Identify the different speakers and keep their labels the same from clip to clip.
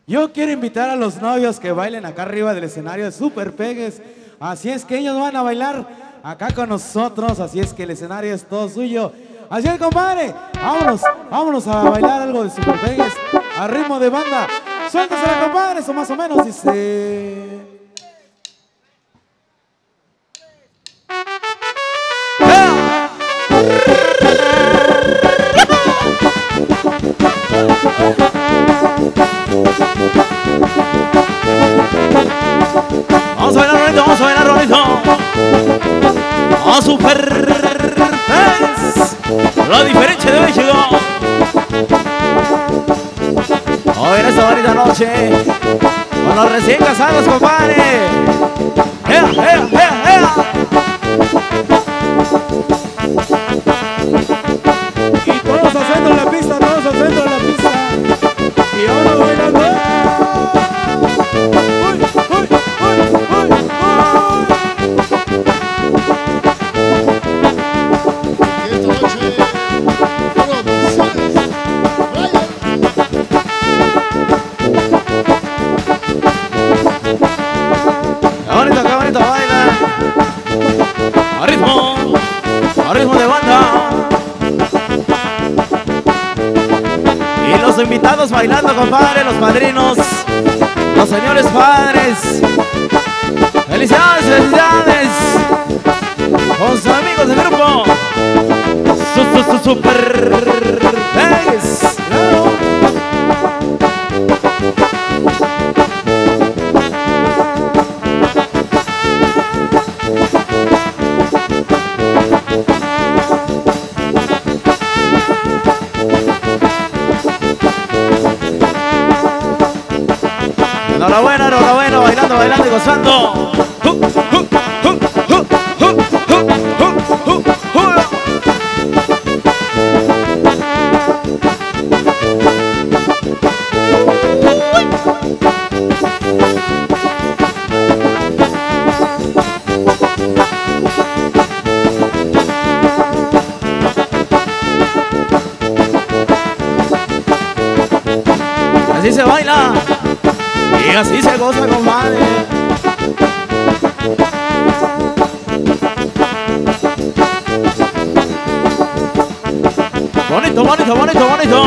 Speaker 1: Yo quiero invitar a los novios que bailen acá arriba del escenario de Super Pegues. Así es que ellos van a bailar acá con nosotros. Así es que el escenario es todo suyo. Así es, compadre. Vámonos a bailar algo de Super Pegues a ritmo de banda. Suéltasela, compadre. Eso más o menos dice...
Speaker 2: Vamos a bailar, Rolito, vamos a bailar, Rolito. A Super Pegues. La diferencia de hoy llegó. Hoy en esta bonita noche, con los recién casados, compadre. ¡Ea, ea, ea, ea!
Speaker 1: Y todos al centro de la pista, todos al centro de la pista. Y ahora bailando. ¡Uy, uy, uy, uy, uy!
Speaker 3: Esta noche, Producciones Brian.
Speaker 2: Qué bonito baila. A ritmo de banda. Y los invitados bailando, compadre, los padrinos, los señores padres. ¡Felicidades, felicidades! Con sus amigos del grupo Super Pegues. Enhorabuena, enhorabuena, bailando y gozando. Así se baila y así se goza, compadre. Bonito, bonito, bonito, bonito.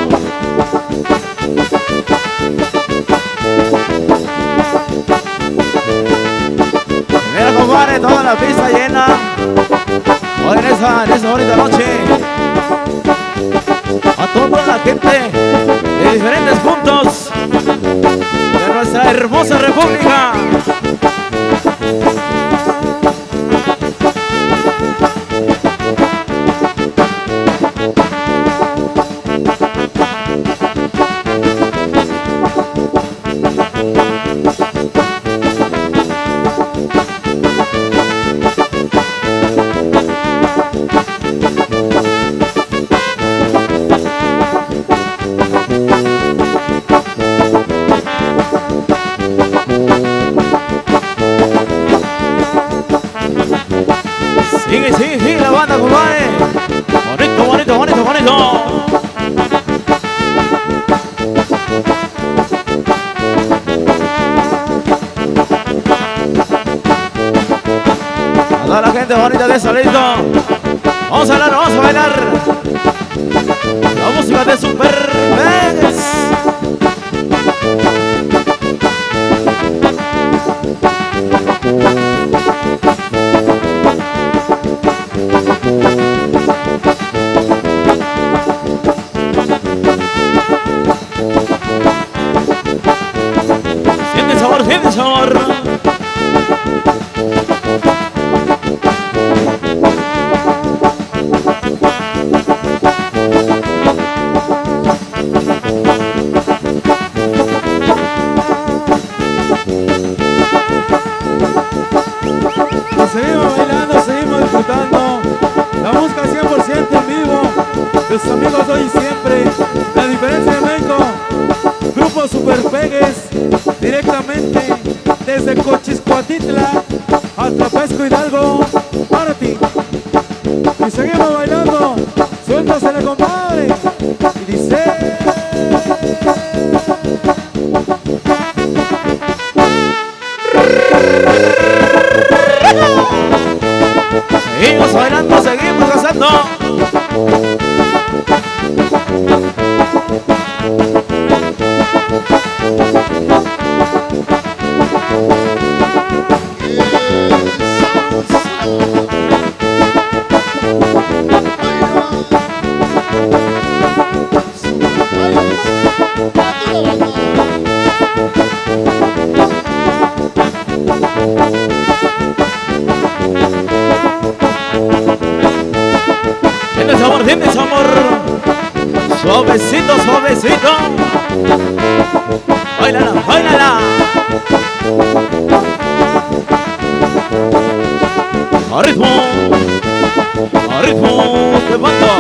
Speaker 2: Mira, compadre, toda la pista llena. Hoy en esa bonita noche, a toda la gente de diferentes puntos de nuestra hermosa república. Sigue la banda, compadre. Bonito, bonito, bonito, bonito. A toda la gente bonita de Solito. Vamos a bailar. La música de Super Pegues. Siente sabor, siente sabor.
Speaker 1: Seguimos bailando, seguimos disfrutando la música 100% en vivo de sus amigos hoy y siempre. La diferencia de México, Grupo Super Pegues, directamente desde Cochiscuatitla hasta Pesco Hidalgo, para ti. Y seguimos bailando, suéltasele, compadre. Y dice...
Speaker 2: Seguimos bailando, seguimos gozando. Tienes amor, suavecito, suavecito. Bailala, bailala. A ritmo de banda.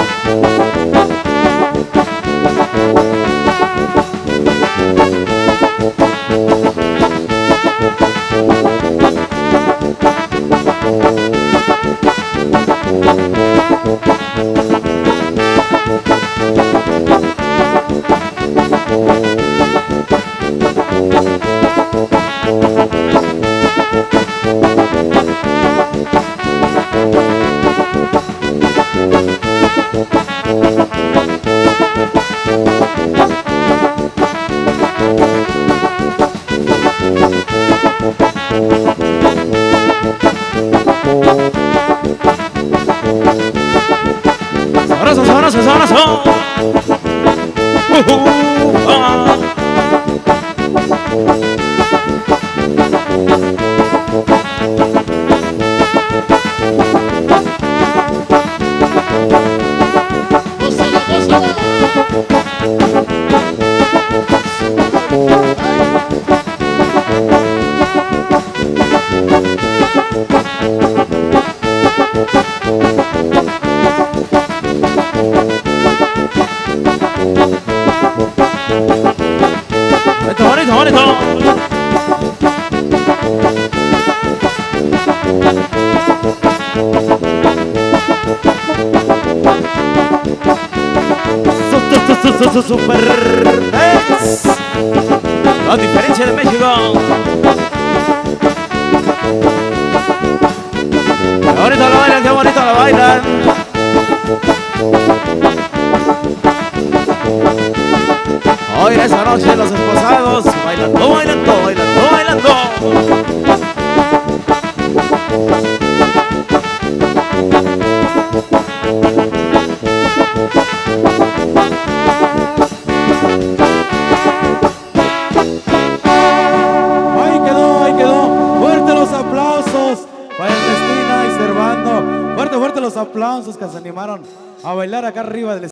Speaker 2: Sabroso, sabroso, sabroso. Ah. Bonito, bonito. Super Pez, la diferencia de México. Qué bonito lo bailan, qué bonito lo bailan. Hoy en esta noche los esposados bailando, bailando, bailando, bailando.
Speaker 1: Ahí quedó. Fuerte los aplausos para Ernestina y Servando. Fuerte los aplausos que se animaron a bailar acá arriba del